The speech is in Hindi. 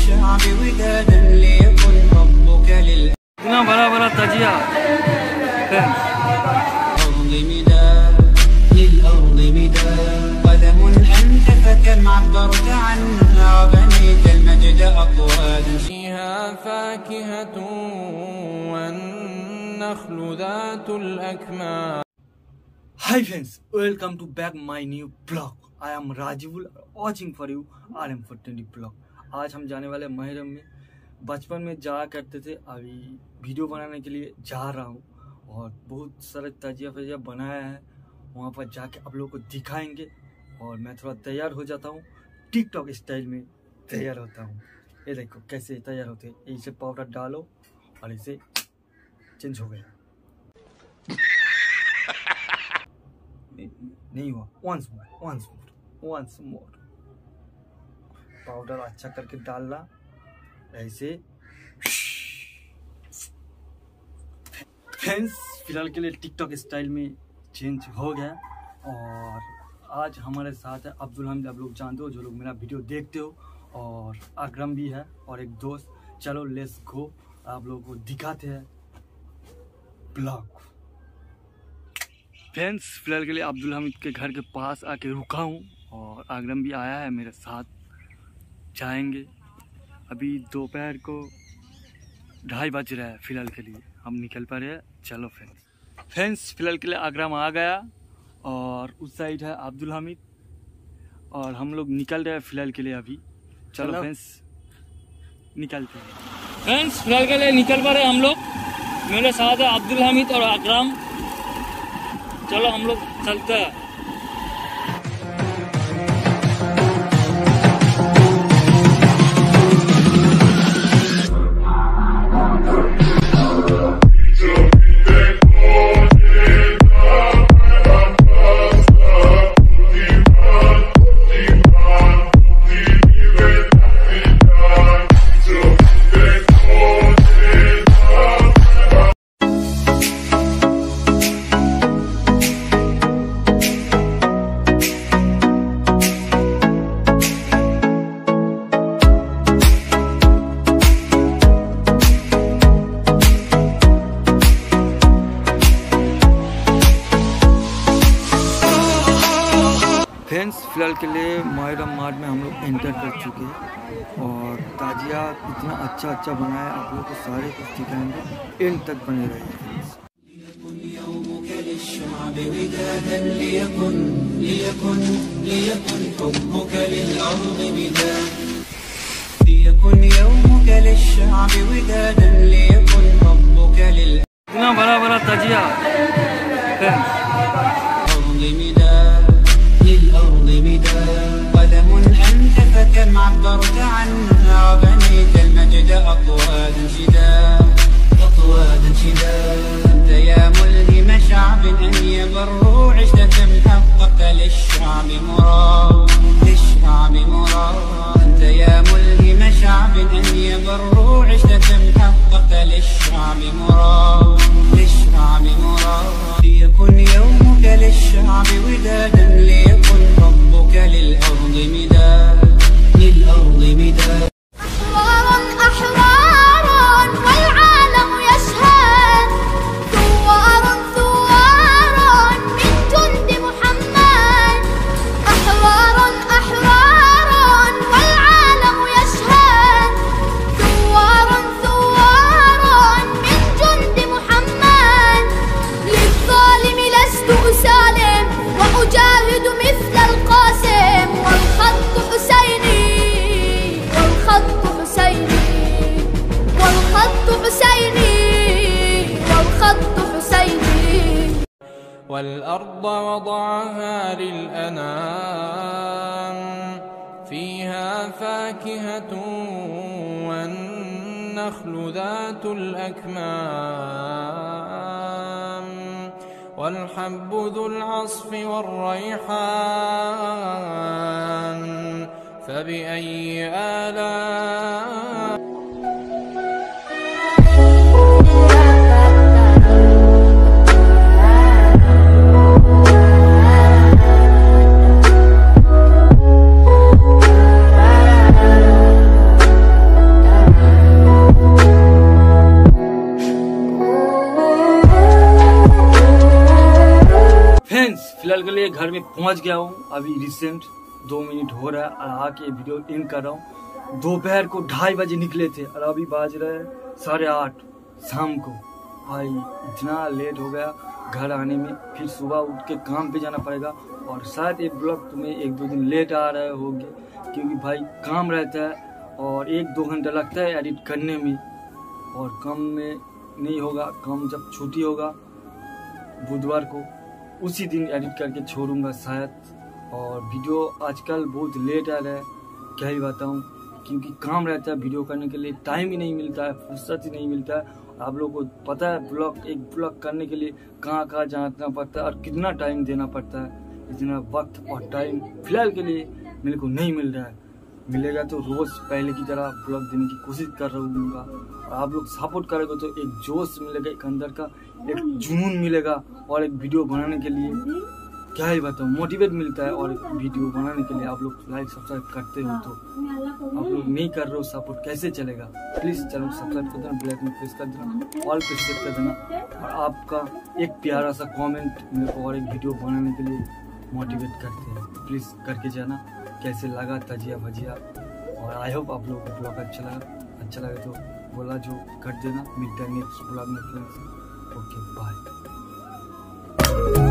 للشعب ودادا ليكن حبك इतना बड़ा बड़ा तजिया للأرض مداد للأرض مداد قدم أنت فكم عبرت عنها وبنيت المجد أقوادا فيها فاكهة والنخل ذات الأكمام. Hi friends, welcome to back my new blog. I am Rajivul watching for you RM420 blog. आज हम जाने वाले मुहर्रम में। बचपन में जाया करते थे, अभी वीडियो बनाने के लिए जा रहा हूँ और बहुत सारे तजिया बनाया है, वहाँ पर जाके आप लोगों को दिखाएंगे। और मैं थोड़ा तैयार हो जाता हूँ, टिकटॉक स्टाइल में तैयार होता हूँ। ये देखो कैसे तैयार होते हैं, इसे पाउडर डालो और इसे चेंज हो गया। नहीं हुआ, once more पाउडर अच्छा करके डालना ऐसे। फ्रेंड्स फिलहाल के लिए टिकटॉक स्टाइल में चेंज हो गया। और आज हमारे साथ है अब्दुल हमीद, आप लोग जानते हो जो लोग मेरा वीडियो देखते हो, और अकरम भी है और एक दोस्त। चलो लेट्स गो, आप लोगों को दिखाते हैं ब्लॉग। फ्रेंड्स फिलहाल के लिए अब्दुल हमीद के घर के पास आके रुका हूँ और अकरम भी आया है मेरे साथ। जाएंगे, अभी दोपहर को 2:30 बज रहा है। फिलहाल के लिए हम निकल पा रहे हैं। चलो फ्रेंड्स फिलहाल के लिए अकरम आ गया और उस साइड है अब्दुल हमीद और हम लोग निकल रहे हैं फिलहाल के लिए अभी। चलो फ्रेंड्स निकलते हैं। फ्रेंड्स फिलहाल के लिए निकल पा रहे हैं हम लोग। मेरे साथ है अब्दुल हमीद और अकरम। चलो हम लोग चलते हैं। फ्रेंड्स फिलहाल के लिए मुहर्रम मार्ट में हम लोग एंटर कर चुके हैं और ताजिया इतना अच्छा बनाया, आप लोग को सारे कुछ दिखाएंगे, एंड तक बने रहिए। इतना बड़ा बड़ा तजिया قدم أنت فكم عبرت عنها وبنيت المجد أقوادا شداد أنت يا ملهم شعب أن يبروا عشت كم حققت للشعب مراد أنت يا ملهم شعب أن يبروا عشت كم حققت للشعب مراد ليكن يومك للشعب ودادا ليكن حبك للأرض مداد أحرار والعالم يشهد ثوار من جند محمد. أحرار والعالم يشهد ثوار من جند محمد. للظالم لست أسالم وأجاهد مثل القاسم. والخط حسيني والأرض وضعها للأنام فيها فاكهة والنخل ذات الأكمام والحب ذو العصف والريحان فبأي آلاء के लिए घर में पहुंच गया हूँ, अभी रिसेंट 2 मिनट हो रहा है और आके वीडियो इन कर रहा हूँ। दोपहर को 2:30 बजे निकले थे और अभी बाज रहे हैं 8:30 शाम को। भाई इतना लेट हो गया घर आने में, फिर सुबह उठ के काम पे जाना पड़ेगा और शायद ये ब्लॉग तुम्हें 1-2 दिन लेट आ रहे होंगे क्योंकि भाई काम रहता है और 1-2 घंटा लगता है एडिट करने में और काम में नहीं होगा। काम जब छुट्टी होगा बुधवार को उसी दिन एडिट करके छोड़ूंगा शायद। और वीडियो आजकल बहुत लेट आ रहा है, क्या ही बताऊँ, क्योंकि काम रहता है वीडियो करने के लिए टाइम ही नहीं मिलता है, फुर्सत ही नहीं मिलता है। आप लोगों को पता है एक ब्लॉग करने के लिए कहाँ कहाँ जाना पड़ता है और कितना टाइम देना पड़ता है। इतना वक्त और टाइम फिलहाल के लिए मेरे को नहीं मिल रहा है। मिलेगा तो रोज़ पहले की तरह ब्लॉग देने की कोशिश कर रहूँगा और आप लोग सपोर्ट करेंगे तो एक जोश मिलेगा, एक अंदर का एक जुनून मिलेगा और एक वीडियो बनाने के लिए क्या ही बताऊँ मोटिवेट मिलता है। और वीडियो बनाने के लिए आप लोग लाइक सब्सक्राइब करते हो तो आप लोग नहीं कर रहे हो सपोर्ट कैसे चलेगा। प्लीज़ चैनल सब्सक्राइब कर देना, बेल आइकन प्रेस कर देना, ऑल पे सेट कर देना और आपका एक प्यारा सा कमेंट मेरे को और एक वीडियो बनाने के लिए मोटिवेट करते हैं। प्लीज़ करके जाना कैसे लगा तजिया भजिया। और आई होप आप लोगों को ब्लॉग अच्छा लगे तो बोला जो कर देना। मिलता है नेक्स्ट ब्लॉग में फ्रेंड्स। Okay bye.